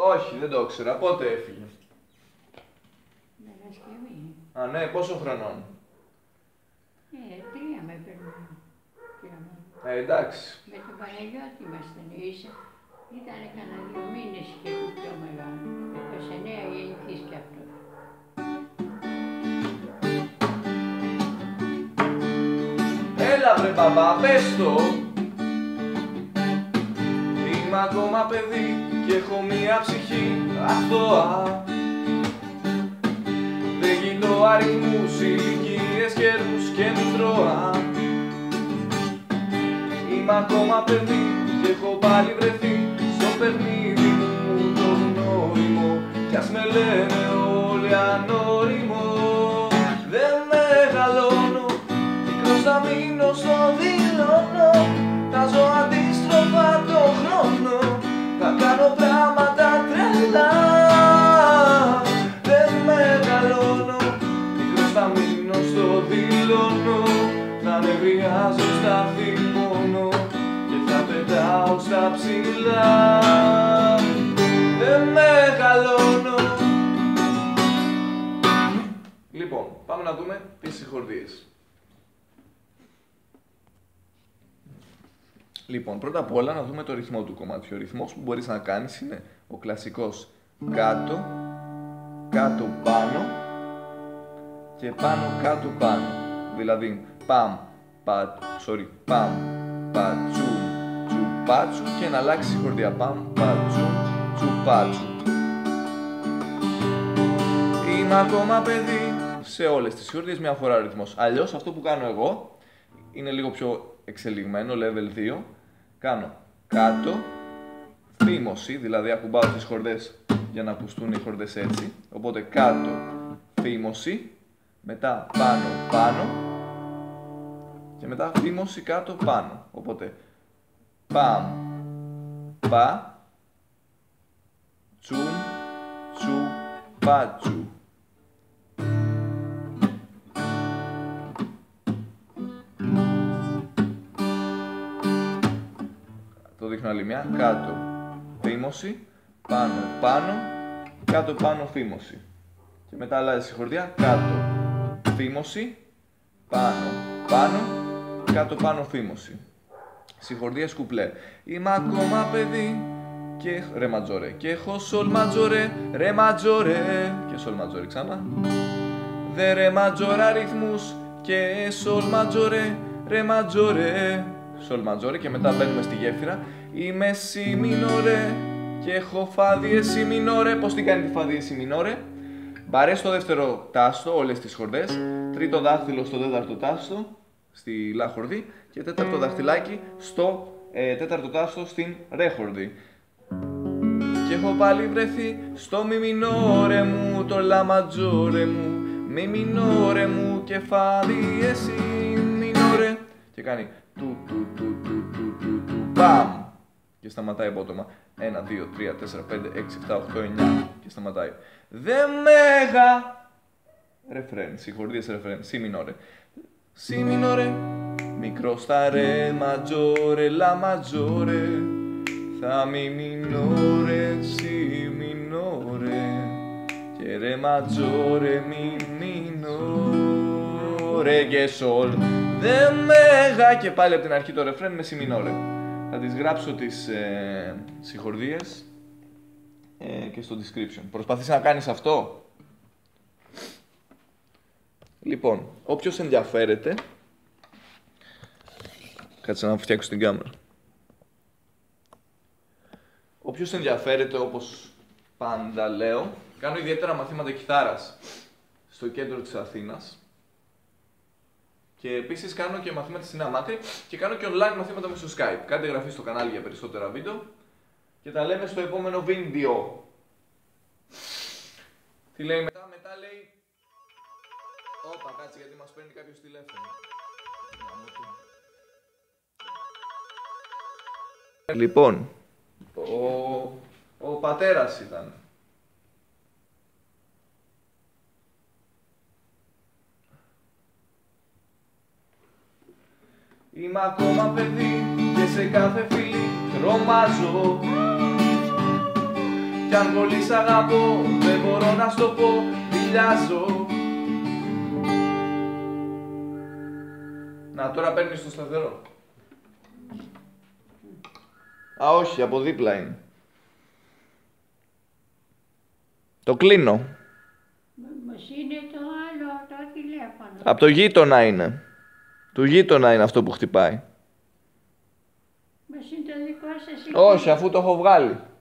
Όχι, δεν το ήξερα. Πότε έφυγε? Παρασκευή. Α, ναι, πόσο χρονών? 3 με παίρνουν. Εντάξει. Με τον Παναγιώτη ήμασταν ίσα. Ήταν κανένα 2 μήνες και το πιο μεγάλο. 29 γεννηθείς κι αυτό. Έλα βρε μπαμπά, πες το. Είμαι ακόμα παιδί και έχω μία ψυχή αθώα. Δεν κοιτώ αριθμούς, ηλικίες, καιρούς και μητρώα. Είμαι ακόμα παιδί και έχω πάλι βρεθεί στο παιχνίδι μου το γνώριμο. Κι ας με λένε όλοι ανώριμο. Δεν μεγαλώνω, μικρός θα μείνω στο δηλώνω. Θα ζω αντίστροφα το χρόνο, θα κάνω πράγματα τρελά. Δεν μεγαλώνω, μικρός θα μείνω στο δηλώνω. Θα νευριάζω στα θυμώνω και θα πετάω στα ψηλά. Δεν μεγαλώνω. Λοιπόν, πάμε να δούμε τις συγχορδίες. Λοιπόν, πρώτα απ' όλα να δούμε το ρυθμό του κομματιού. Ο ρυθμός που μπορείς να κάνεις είναι ο κλασικός κάτω, κάτω πάνω και πάνω κάτω πάνω. Δηλαδή παμ, παμ, πατσου, τσουπάτσου και να αλλάξει συγχορδία. Παμ, πατσου, τσουπάτσου. Είμαι ακόμα παιδί. Σε όλες τις συγχορδίες μια φορά ο ρυθμός. Αλλιώς αυτό που κάνω εγώ είναι λίγο πιο εξελιγμένο, level 2. Κάνω κάτω, φήμωση, δηλαδή ακουμπάω τις χορδές για να ακουστούν οι χορδές έτσι. Οπότε κάτω, φήμωση, μετά πάνω, πάνω και μετά φήμωση κάτω, πάνω. Οπότε παμ, πα, τσουμ, τσου, πατσου. Το δείχνω άλλη μια. Κάτω, φήμωση, πάνω, πάνω, κάτω, πάνω, φήμωση. Και μετά αλλάζει συγχορδία. Κάτω, φήμωση, πάνω, πάνω, κάτω, πάνω, φήμωση. Συγχορδίες κουπλέ. Είμαι ακόμα παιδί και ρε ματζόρε. Και έχω σολ ματζόρε, ρε ματζόρε. Και σολ ματζόρε ξανά. Δε ρε ματζόρα ρυθμούς και σολ ματζόρε, ρε ματζόρε. Σολ ματζόρε και μετά μπαίνουμε στη γέφυρα. Είμαι σι μινόρε και έχω φα διε σι μινόρε. Πώς την κάνει τη φα διε σι μινόρε? Μπαρέ στο δεύτερο τάστο, όλες τις χορδές. Τρίτο δάχτυλο στο τέταρτο τάστο, στη λα χορδή. Και τέταρτο δαχτυλάκι στο τέταρτο τάστο στην ρε χορδή. Και έχω πάλι βρεθεί στο μι μινόρε μου, το λα ματζόρε μου. Μι μινόρε μου και φα διε σι μινόρε. Και κάνει του του του του του του του παμ και σταματάει απότομα. 1, 2, 3, 4, 5, 6, 7, 8, 9 και σταματάει. Δε μέγα ρεφρέν, συγχορδίες ρεφρέν, σι μινόρε. Σι μινόρε, μικρό στα ρε ματζόρε, λα ματζόρε. Θα μι μινόρε, σι μινόρε και ρε ματζόρε, μι μινόρε και σολ. Δε μέγα και πάλι από την αρχή το ρεφρέν με σι μινόρε. Θα τις γράψω τις συγχορδίες και στο description. Προσπαθείς να κάνεις αυτό. Λοιπόν, όποιος ενδιαφέρεται, κάτσε να φτιάξω την κάμερα. Όποιος ενδιαφέρεται, όπως πάντα λέω, κάνω ιδιαίτερα μαθήματα κιθάρας στο κέντρο της Αθήνας. Και επίσης κάνω και μαθήματα στην Νέα Μάκρη και κάνω και online μαθήματα μέσω Skype. Κάντε εγγραφή στο κανάλι για περισσότερα βίντεο και τα λέμε στο επόμενο βίντεο. Τι λέει μετά? Μετά λέει... Όπα, κάτσε γιατί μας παίρνει κάποιος τηλέφωνο. Λοιπόν, ο πατέρας ήταν. Είμαι ακόμα παιδί και σε κάθε φίλη τρομάζω. Κι κι αν πολύ σ' αγαπώ, δεν μπορώ να στο πω, δηλιάζω. Να, τώρα παίρνεις το σταθερό. Α, όχι, από δίπλα είναι. Το κλείνω. Μας είναι το άλλο, το τηλέφωνο. Από το γείτονα είναι. Του γείτονα είναι αυτό που χτυπάει. Μας είναι το δικό σας. Όχι, αφού το έχω βγάλει.